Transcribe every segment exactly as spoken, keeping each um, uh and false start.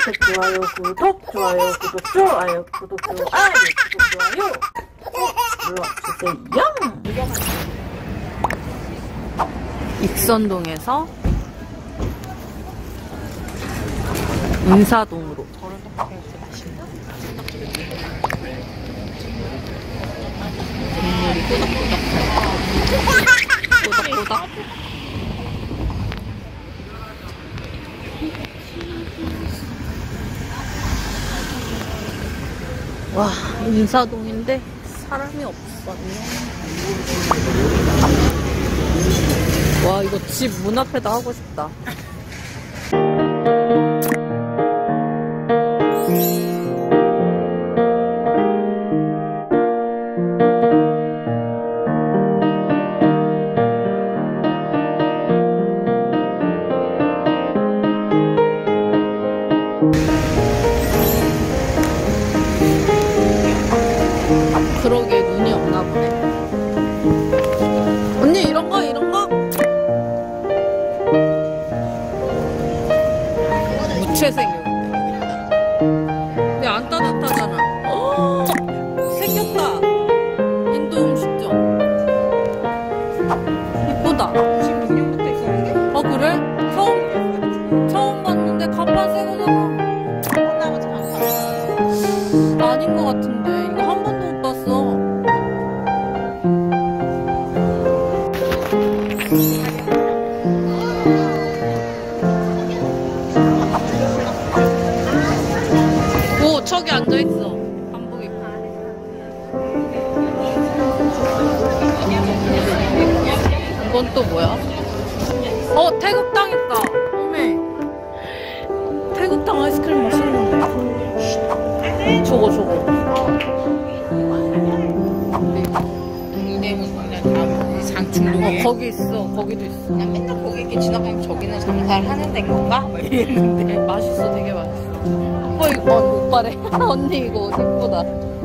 구독, 좋아요, 구독, 좋아요, 구독, 좋아요, 구독, 좋아요, 구독, 좋아요 눌러주세요. 익선동에서 인사동으로. 저런 떡볶이 진짜 맛있나? 국물이 꼬덕꼬덕. 꼬덕꼬덕. 와, 인사동인데 사람이 없었네. 와, 이거 집 문 앞에다 하고 싶다. 그러게 눈이 없나 보네. 언니 이런 거 이런 거? 무채색. 근데 안 따뜻하잖아. 어, 생겼다. 인도 음식점. 이쁘다. 구십육 년부터 있었는데? 어 그래? 처음 처음 봤는데 간판 새 거잖아. 아닌 것 같은데 이거 한 번도 못 봤어. 오, 저기 앉아있어. 한복 입고. 이건 또 뭐야? 어, 태국당 있다. 어메. 태국당 아이스크림 맛있는데. 저거, 저거. 장충동에 어, 거기 있어. 거기도 있어. 그냥 맨날 거기 이렇게 지나가면 저기는 장사를 하는 데인 건가? 막 이랬는데 맛있어, 되게 맛있어. 어, 이거, 어, 오빠래. 언니, 이거 옷 이쁘다.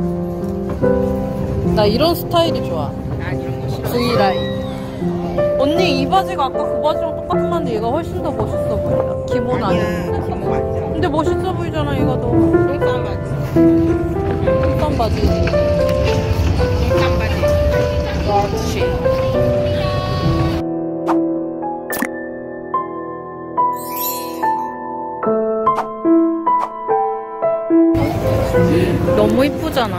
나 이런 스타일이 좋아. 난 이런 거 싫어. V라인. 언니, 이 바지가 아까 그 바지랑 똑같은 건데 얘가 훨씬 더 멋있어 보인다. 기본 아니야. 아니야 기모 맞아. 근데 멋있어 보이잖아, 얘가 더. 쫄딱 바지 쫄딱 바지. 쫄딱 바지 그렇지. 너무 이쁘잖아.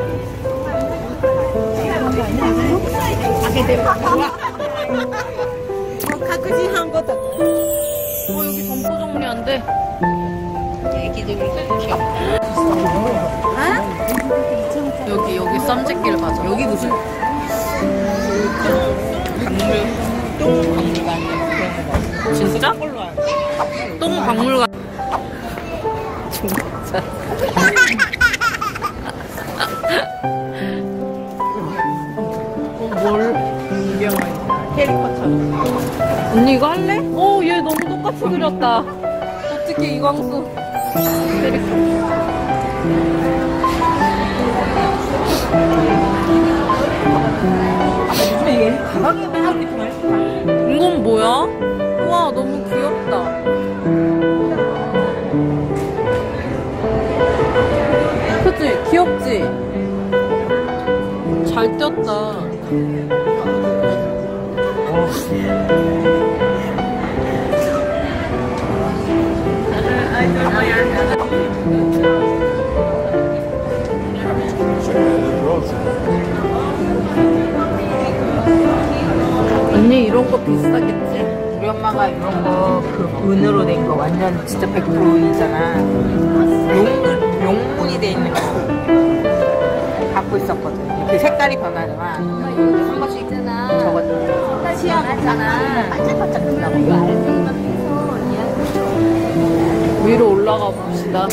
가끔씩 것도 어, 여기 점포 정리한대. 애기들이 귀엽다. 여기, 여기 쌈짓길 가자. 여기 무슨 박물 똥 박물관 그런 거 진짜? 걸로 알아. 똥 박물관. 진짜. 뭘? 유명한 캐릭터처럼. 언니 이거 할래? 오, 얘 너무 똑같이 그렸다. 어떻게 이광수 캐릭터. 이게 가방에 막 이렇게 많이. 이건 뭐야? 우와, 너무 귀엽다. 그치? 귀엽지? 잘 떴다. 언니 이런 거 비싸겠지? 우리 엄마가 이런 거 그 은으로 된 거 완전 진짜 백 퍼센트이잖아. 용, 용문이 돼 있는 거 갖고 있었거든. 그 색깔이 변하잖아. 엄마 이거 한 번씩 있잖아. 저거 시험하잖아. 반짝반짝 된다고. 이거 알지? 위로 올라가 봅시다.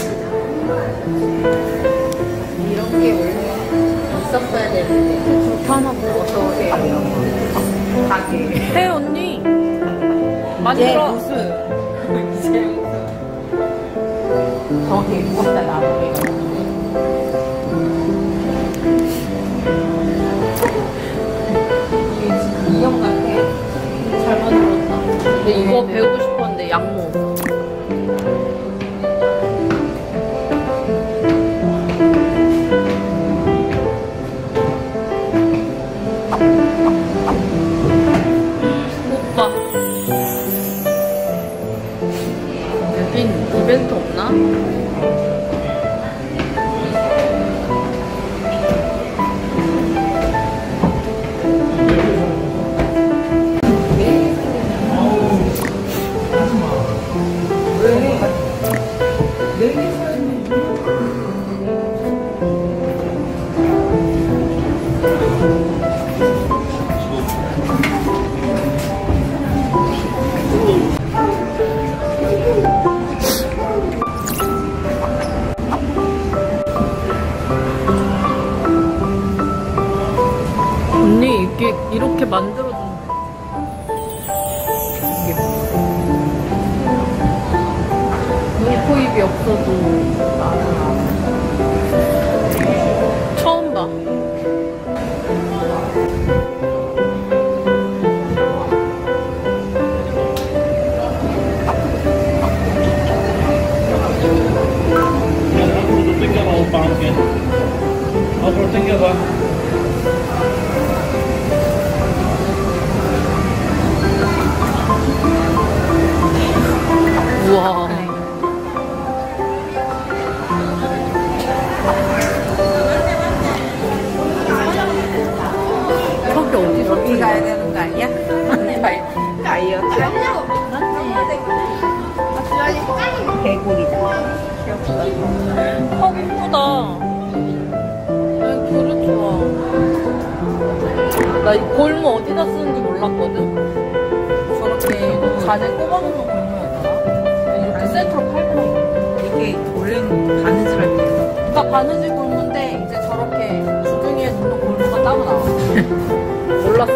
이런 게 원래 있었어야 되는데. 좋다, 하나 먹어서 해. 가게. 해, 언니. 많이 이제 들어. 무슨 이제 무슨 저게 무겁다 나무게. 인형 같아. 잘 만들었다. 근데 이거 배우고 싶었는데 양모. 만들어준대. 눈코입이 없어도 처음 봐. 우와. 저기 어디서 여기 가야 되는 거 아니야? 다이어트. 개구리다. 귀엽다. 아, 예쁘다. 여기 그릇 좋아. 나 이 골무 어디다 쓰는지 몰랐거든? 저렇게 잔에 꼽아놓는 골무였더라. 이렇게 세트로 팔더라고. 이게 원래는 바느질 할 때. 그러니까 바느질 골무인데 이제 저렇게 주둥이에 놓는 골무가 따로 나와. 몰랐어.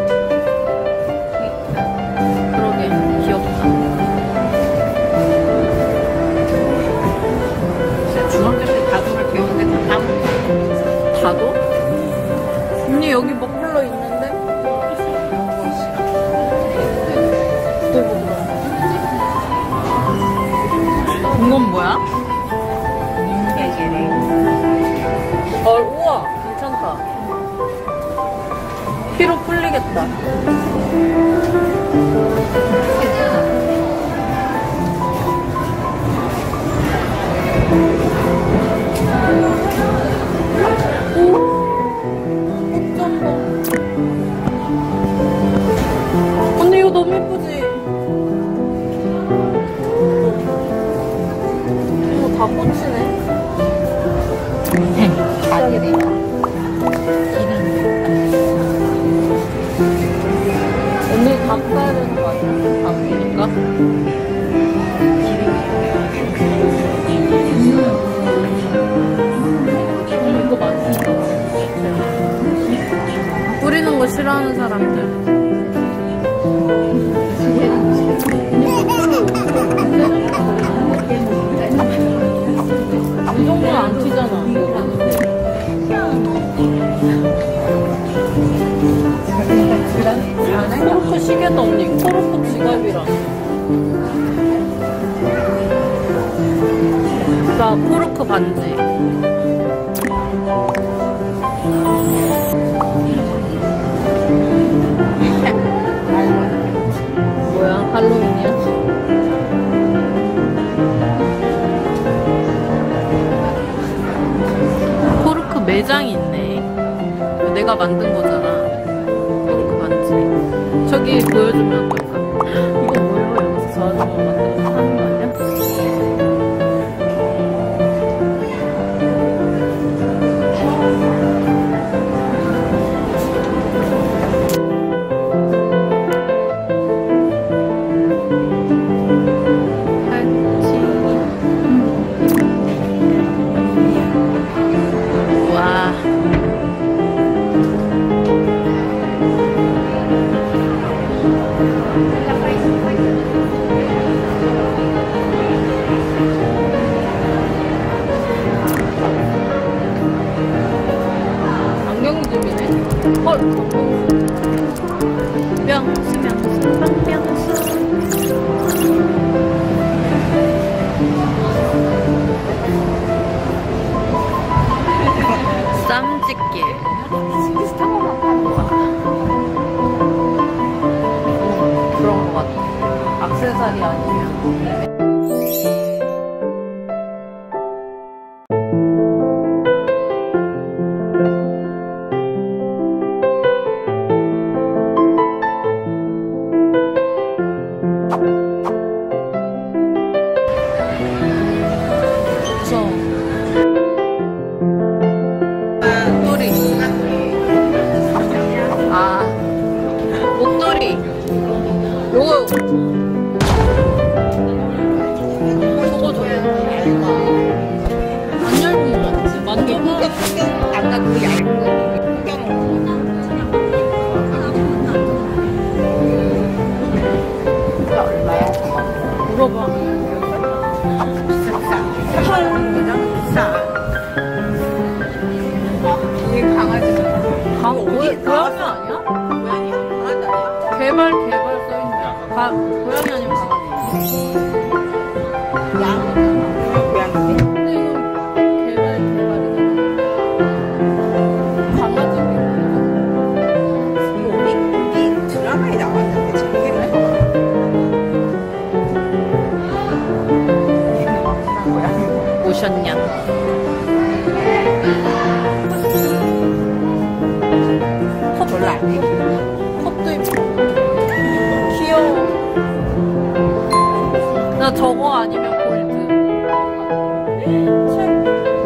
그러게 귀엽다. 진짜 중학교 때 다도를 배우는데 다 까먹었어. 다도? 언니 여기 머플러 있는데? 이건 뭐야? 윤계계래. 어, 우와, 괜찮다. 피로 풀리겠다. 오, 꽃전봉. 언니 이거 너무 예쁘지? 이거 다 꽃이네. 가게 돼 있다. 오늘 닭 사야 되는 거 아니야? 닭이니까? 이거 맛있어. 뿌리는 거 싫어하는 사람들. 이 정도는 안 튀잖아. 코르크 시계도 언니. 코르크 지갑이랑. 나 코르크 반지. 뭐야? 할로윈이야? 코르크 매장이 있네. 내가 만든 거잖아. 코르크 반지. 저기 보여주면 안 될까? 이거 뭐예요? 여기서 저 아줌마 만들어서 하는 거 아니야? 와. 안경집이네. 헐. 명수 명수 박명수. 쌈짓길. 비슷한 것만 파는 거 같아. 그런 거 같아. 액세서리 아니면. 아, 목도리. 요거. 저거 줘. 안 얇은 거 같지? 만져봐. 아까 그 얇은 거 구경. 개발 개발 써있네. 가, 고양이 아니면 강아지. 양 고양이네. 근데 이거 개발 개발이잖아. 강아지 개발. 이거 우리 우리 드라마에 나왔는데 재밌겠네. 고양이. 오셨냐? 컵 별로 안 해. 컵도 있고. 귀여워. 나 저거 아니면 골드. 책.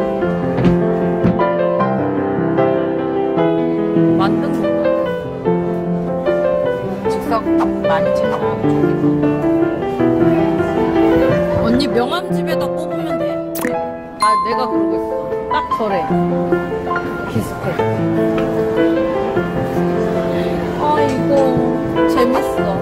만든 건가? 즉석 많이 챙겨가고 좋겠다. 언니 명함집에다 꼽으면 돼. 아, 내가 그러고 있어. 딱 저래. 비슷해. 아, 이거 재밌어.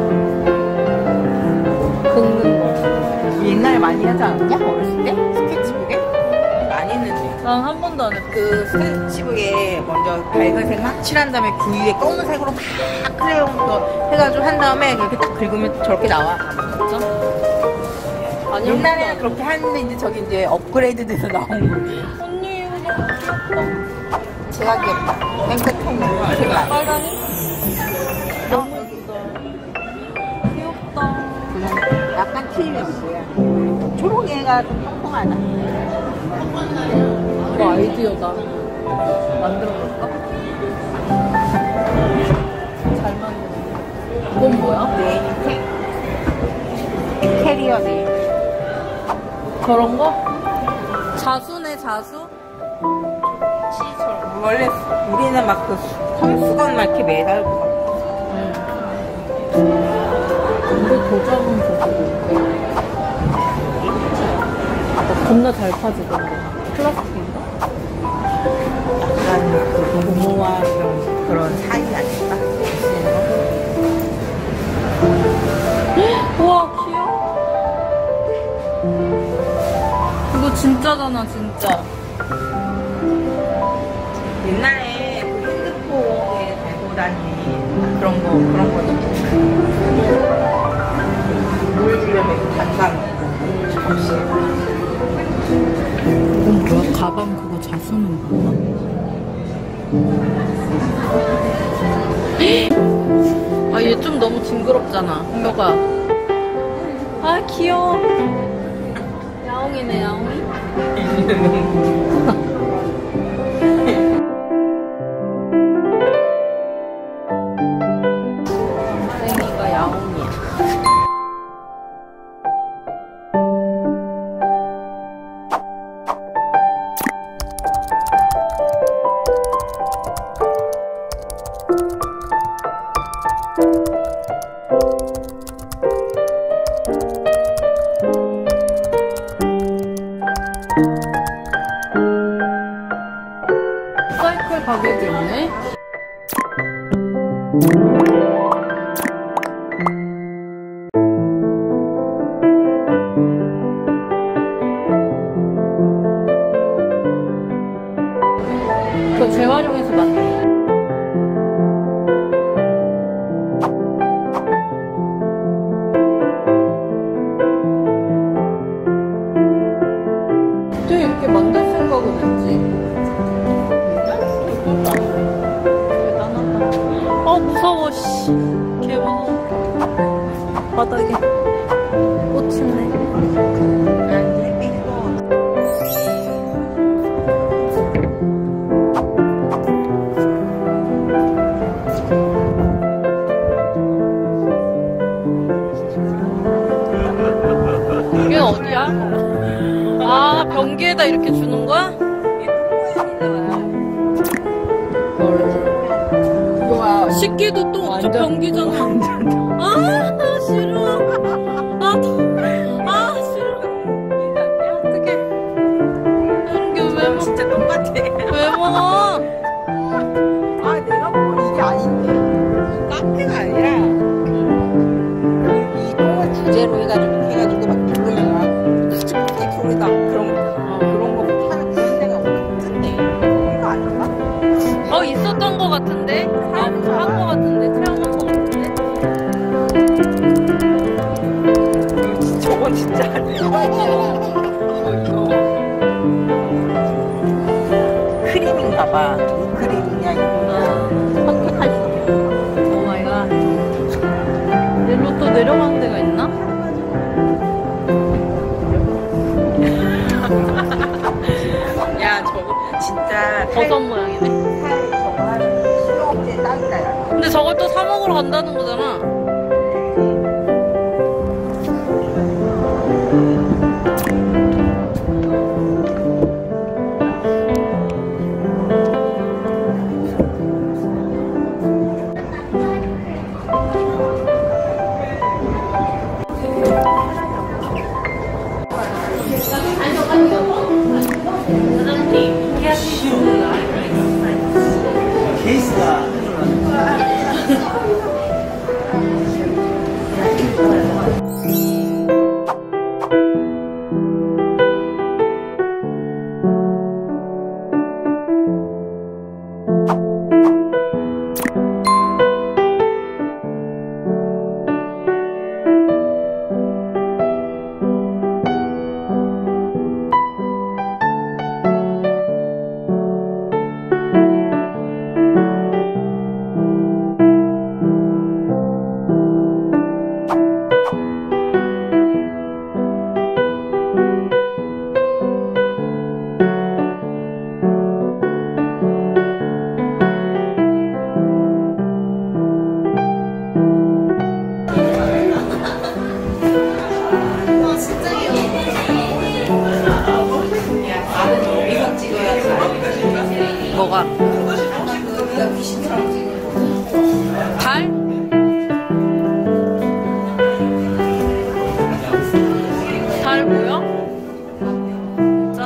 긁는 거. 옛날에 많이 하지 않았냐? 어렸을 때? 스케치북에? 많이 했는데. 난 한 번도 안 했어. 그 스케치북에 먼저 밝은 색 막 칠한 다음에 그 위에 검은색으로 막 크레용도 해가지고 한 다음에 이렇게 딱 긁으면 저렇게 나와. 진짜? 아니, 옛날에는 그렇게 하는데 이제 저기 이제 업그레이드 돼서 나온 거지. 언니, 이거 너무 귀엽다. 제가 귀엽다. 땡볕통이 제가. 빨강이? 너무 예쁘다. 귀엽다. 그냥 약간 튀김이야. 초록이가 좀 통통하다. 이거 아이디어다. 만들어볼까? 잘 만드네. 이건 뭐야? 네임 캐 캐리어 네임. 저런 거? 자수네, 자수? 시처럼. 원래 우리는 막 그 섬수건 막 이렇게 매달고. 응. 이거 더 작은 거고. 겁나 잘 파지던데. 플라스틱인가? 약간 그 고모와 그런, 그런 사이 아닐까? 우와, 귀여워. 이거 진짜잖아, 진짜. 옛날에 그 핸드폰에 달고 다니는 그런 거, 그런 거지. 물 주려면 단감. 접시. 이건 뭐야? 가방 그거 자수는 뭐야? 아, 얘 좀 너무 징그럽잖아. 뼈가. 아, 귀여워. 야옹이네, 야옹이. 땡이가 야옹이야. 사이클 가게도 있네. 그거 재활용해서 만든 거. 또 이렇게 만들 생각은 했지. 대단하다. 아, 무서워, 씨. 개 무서워. 바닥에 꽃 있네. 이게 어디야? 아, 변기에다 이렇게 주는 거야? 좋아. 식기도 또 저 변기잖아. 아, 싫어. 나도. 아, 싫어. 어떡해. 이게 왜 먹, 진짜 똑같아. 왜 먹어? 아, 내가 보면 이게 아닌데. 카페가 아니라, 이 똥을 주제로 해가지고, 이렇게 해가지고 막 부르면 막, 스티키 소리다. 그런, 어, 그런 거 하는 그런 데가 없던데. 이거 아닌가? 어, 있었던 거 같은데? 아, 한 거 같은데? 체험한 거 같은데? 일로 또 내려가는 데가 있나? 야 저거 진짜 버섯 모양이네. 살 저거 하는 수영제 딱이다 야. 근데 저걸 또 사 먹으러 간다는 거잖아. 뭐가? 달? 달 보여? 진짜?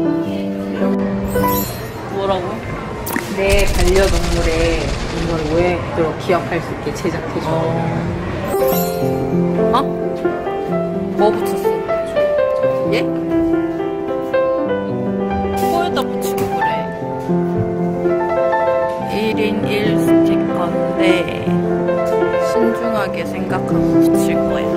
뭐라고? 내 반려동물의 이걸 오해도록 기억할 수 있게 제작해줘. 어? 뭐 붙였어? 얘? 코에다 붙이고 그래. 일 인 일 스티커인데 신중하게 생각하고 붙일 거야.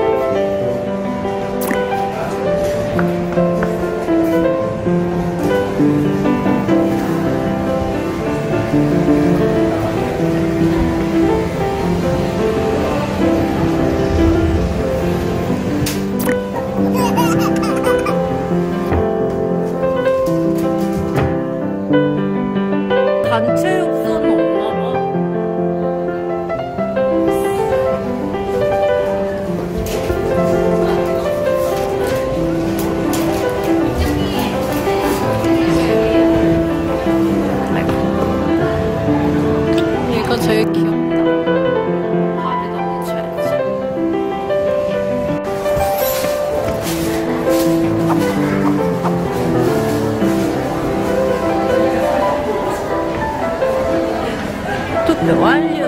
단체 엽서는 없나 봐. 얘가 제일 귀엽다. 발에다 붙여야지. 투표 완료.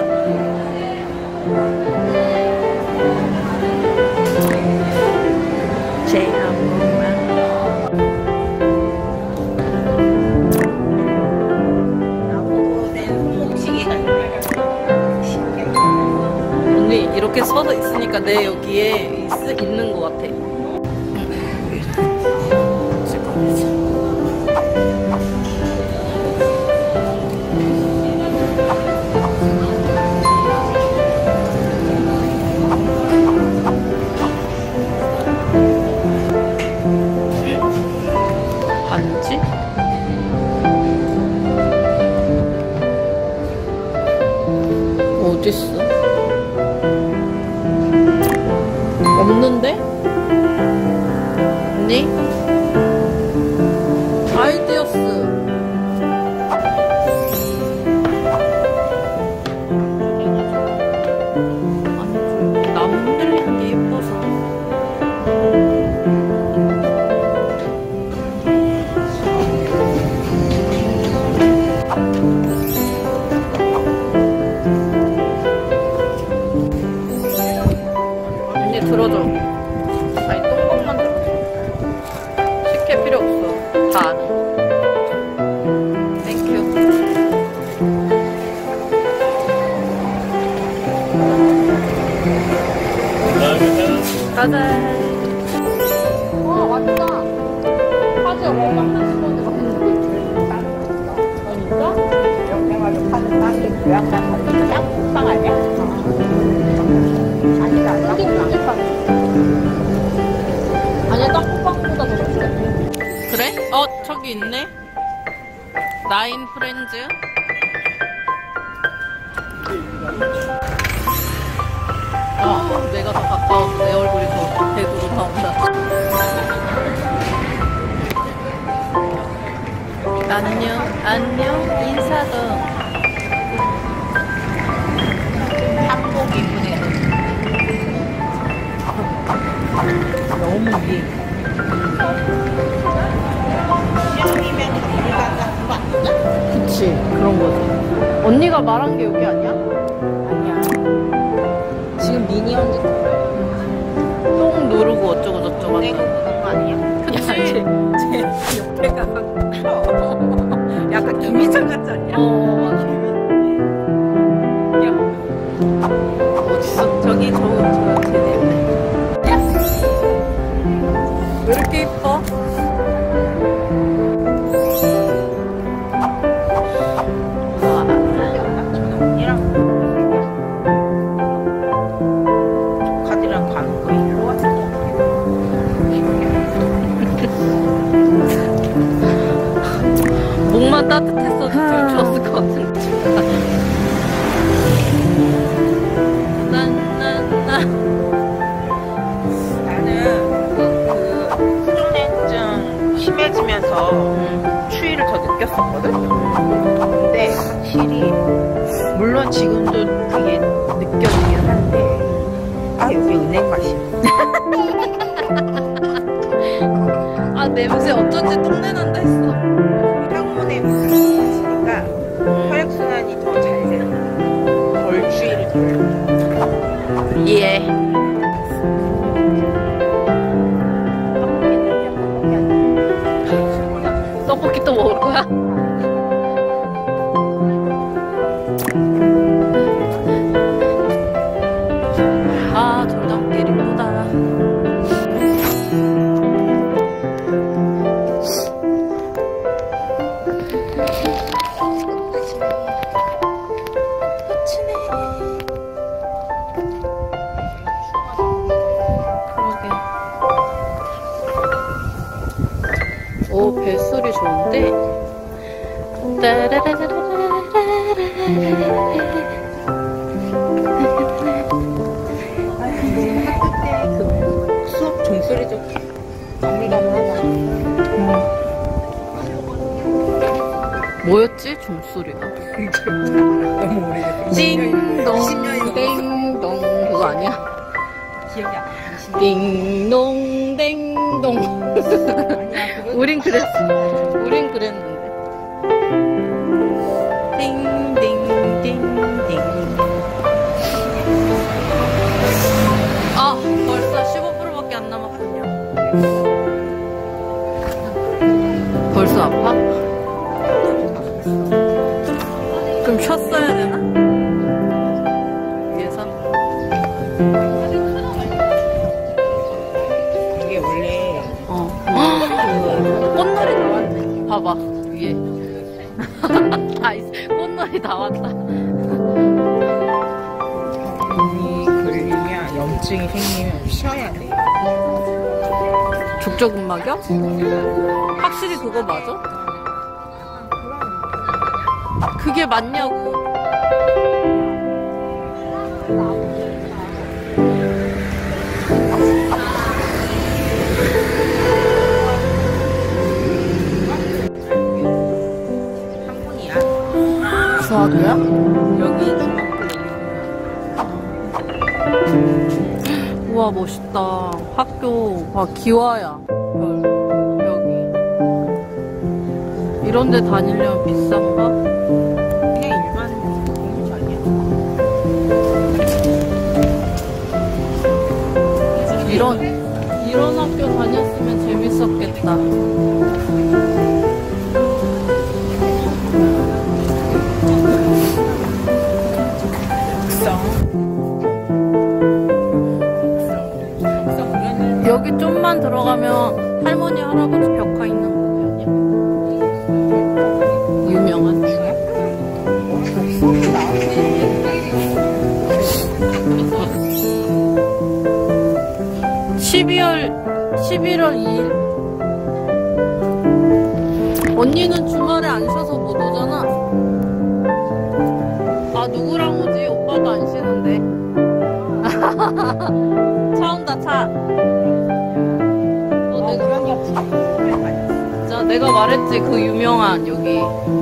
제 한 번만. 언니 이렇게 서서 있으니까 내 여기에 있, 있는 것 같아. 찍어야지. 반지? 어딨어? 없는데? 언니? 아이디어스. 아니 좀 나무 흔들리는 게 예뻐서. 언니 들어줘. 아니 똥방만 들어줘. 시킬 필요 없어. 다 아는 거. 땡큐. 가자. 와 왔다. 화제 얼마나 시원해. 그러니까? 이렇게 해가지고 파는 빵이 요약한 거 짱빵 아니야? 저기 있네. 나인 프렌즈. 아, 내가 더 가까워서 내 얼굴이 더 대두로 나온다. 안녕, 안녕, 인사도. 한복 입은 애들. 너무 위에. 시험이면 우리가 딱 그거 아니야? 그치, 그런 거지. 언니가 말한 게 여기 아니야? 아니야. 지금 미니언즈 똥 누르고 어쩌고 저쩌고 내고 하잖아. 보는 거 아니야? 그치. 제 옆에가 커. 약간 김희철 같지 않냐? 어, 맞아. 어딨어? 저기 저, 저 쟤네. 왜 이렇게 이뻐? 저는 언니랑 카드랑 가는 거 일로 왔어. 목만 따뜻했어도 좀 좋았을 것 같은데. 난난나 나는 그 수족냉증 심해지면서 추위를 더 느꼈었거든? 근데 확실히 물론 지금도 그게 느껴지긴 한데 아 여기 은행 맛이야. 아 냄새 어쩐지 똥내 난다 했어. 항문에 물이 있으니까 혈액순환이 더 잘 되는 덜 추위를 덜 예. 떡볶이 또 먹을 거야? 아, 돌담길 이쁘다. 그러게. 오, 벨소리 좋은데? 학교 때 그 수업 종소리 좀 정리가능하잖아. 뭐였지? 종소리가. 너무 오래됐어. 띵동, 띵동. 그거 아니야? 기억이 안 나. 띵동, 띵동. 아니야, 그거 우린 그랬어. 우린 그랬는데. 띵, 띵, 띵, 띵. 아, 벌써 십오 퍼센트밖에 안 남았군요. 벌써 아파? 좀 쉬었어야 되나? 위에서? 이게 원래 어. 꽃놀이 나왔네. 봐봐, 위에. 아, 꽃놀이 나왔다. 이 걸리면 염증이 생기면 쉬어야 돼. 족저근막이요? 확실히 그거 맞아? 그게 맞냐고. 한 분이야. 중학교야? 여기 중학교 우와, 멋있다. 학교, 와, 기와야. 별, 여기. 이런 데 다니려면 비싼가? 그냥 일반 공유주 아니야? 이런, 이런 학교 다녔으면 재밌었겠다. 여기 좀만 들어가면 할머니, 할아버지 벽화 있는 곳이 아니야? 유명한 중에? 십이월, 십일월 이일. 언니는 주말에 안 쉬어서 못 오잖아. 아, 누구랑 오지? 오빠도 안 쉬는데. 차 온다, 차. 어, 내가, 자, 내가 말했지, 그 유명한 여기.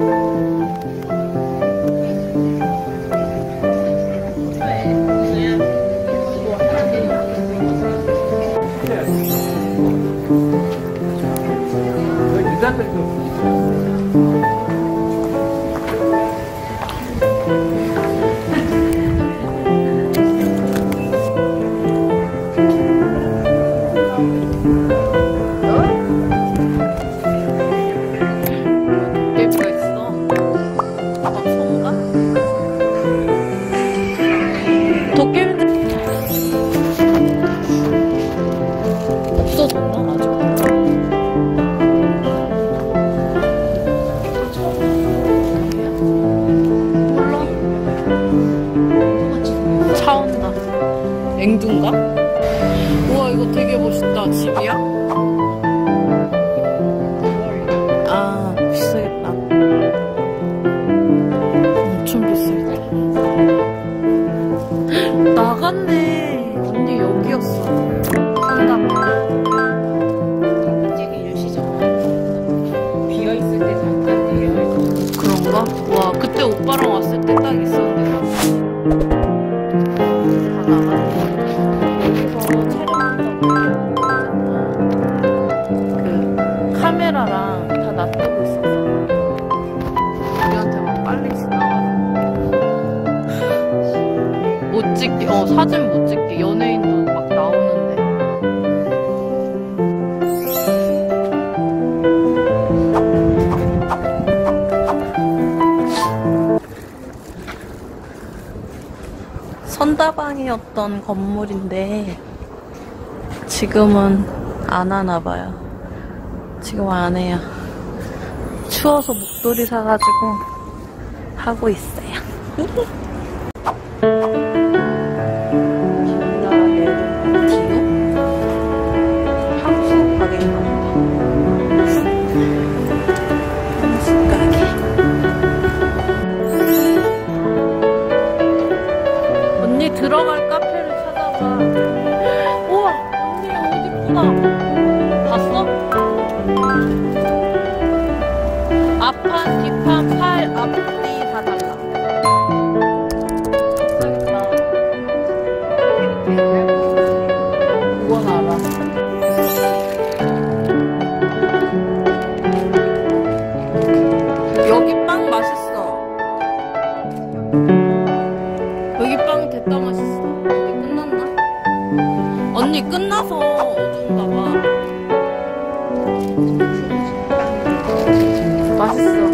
앵두인가? 우와, 이거 되게 멋있다. 집이야? 아, 비싸겠다. 엄청 비싸겠다. 나갔네. 언니 여기였어. 상담. 갑자기 일시잖아. 비어있을 때 잠깐 내려. 그런가? 와, 그때 오빠랑 왔을 때 딱 있었는데. 다 나갔네. 그 카메라랑 다 놔두고 있었어. 우리한테 막 빨리 지나가라. 못 찍게, 어, 사진 못 찍게. 연예인도 막 나오는데. 선다방이었던 건물인데 지금은 안 하나봐요. 지금 안 해요. 추워서 목도리 사가지고 하고 있어요. 디오? 한국 가게인가 보다. 한국 가게. 언니 들어갈 카페를 찾아봐. 우와, 언니 옷 이쁘다. 봤어? 앞판, 뒷판, 팔, 앞뒤 다 달라. 그건 알아. 여기 빵 맛있어. 여기 빵 됐다 맛있어. 이게 끝났나? 언니 끝나서 어두운가 봐. 맛있어.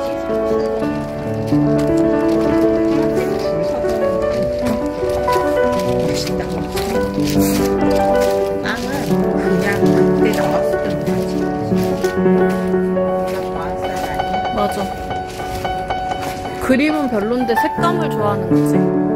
맛있다. 빵은 그냥 그때 나왔을 때 먹었지. 맞아. 그림은 별론데 색감을 좋아하는 거지.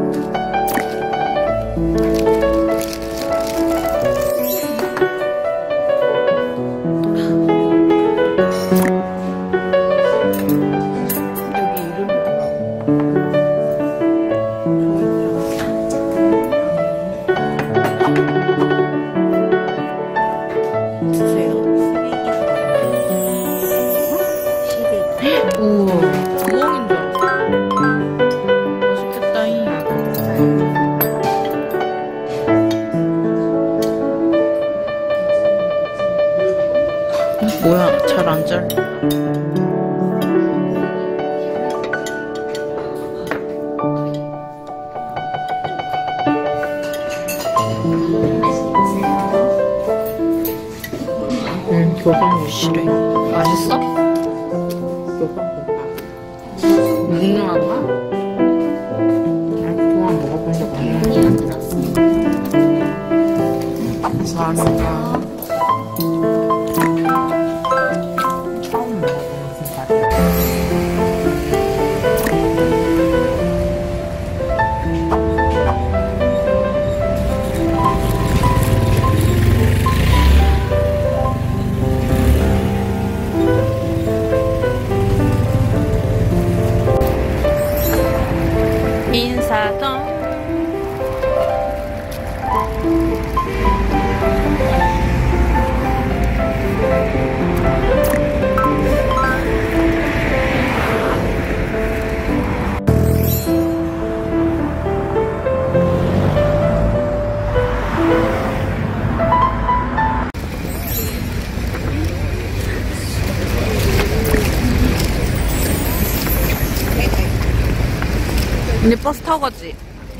우와, 우엉인 줄 알았어. 맛있겠다잉. 뭐야, 잘 안 잘려. 응, 교상 싫어. 맛있어? 눅눅한가? 난 그동안 먹어본 적 없는데 감사합니다. 처음 먹어보는 생각이야. 언니 버스 타고 갔지?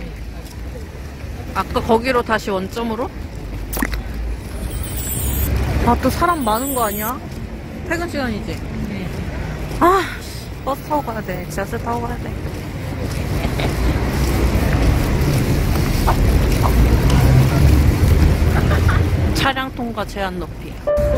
아까 거기로 다시 원점으로? 아, 또 사람 많은 거 아니야? 퇴근 시간이지? 아, 버스 타고 가야 돼. 지하철 타고 가야 돼. 차량 통과 제한 높이.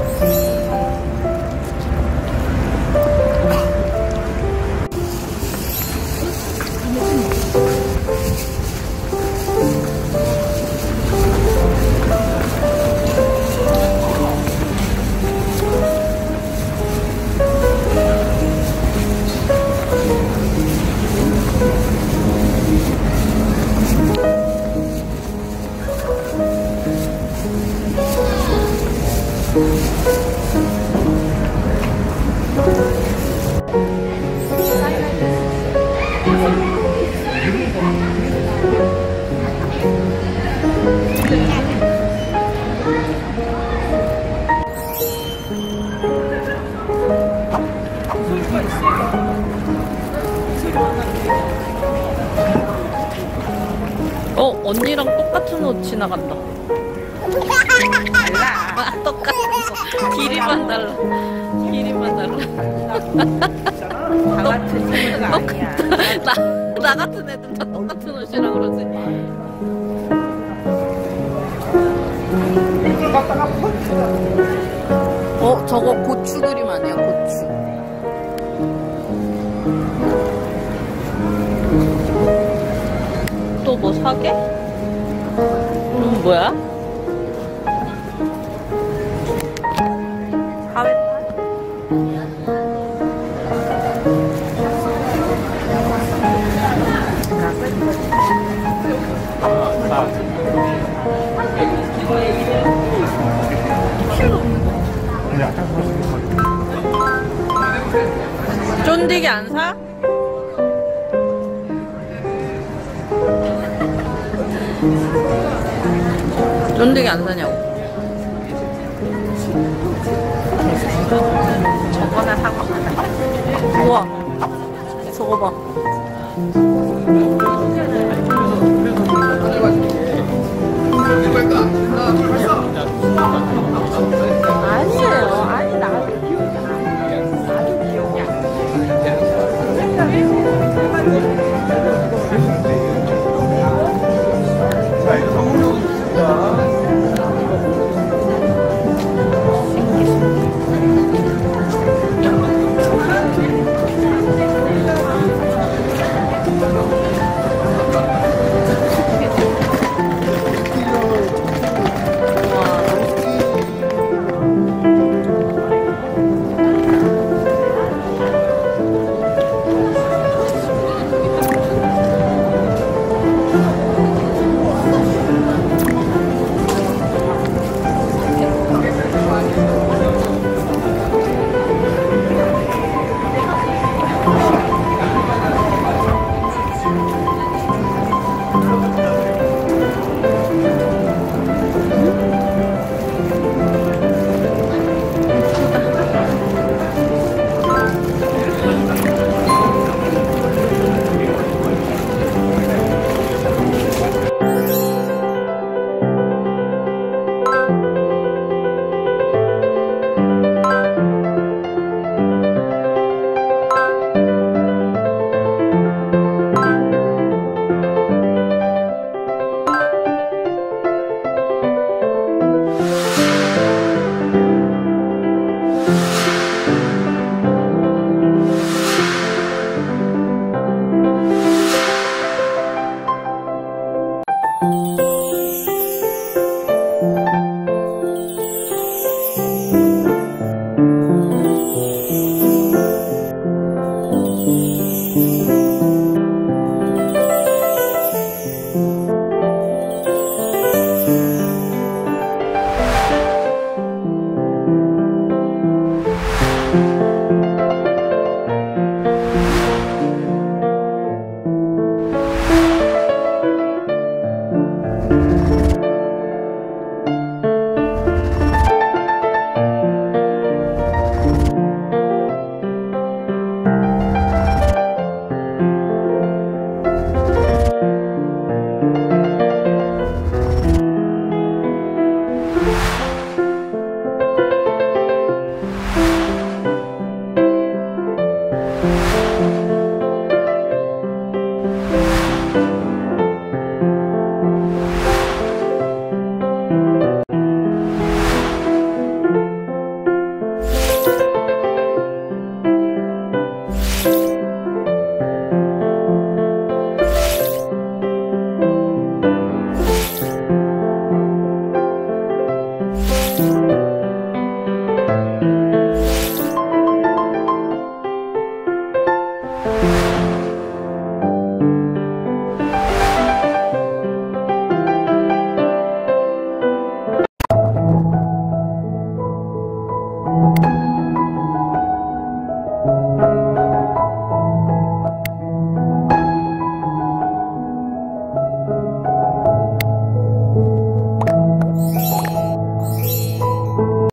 어, 언니랑 똑같은 옷 지나간다. 달라. 아, 똑같은 옷. 길이만 달라. 길이만 달라. 다 같은 친구가 아니야. 나, 나 같은 애들 다 똑같은 옷이라 그러지. 어, 저거 고추 그림 아니야, 고추. 또 뭐 사게? 음, 뭐야? 쫀디기 안 사? 쫀디기 안 사냐고. 저거나 사고 가자. 우와, 저거 봐. 아니에요. 아니, 나도 기억이 안 나. 나도 기억이 안 아.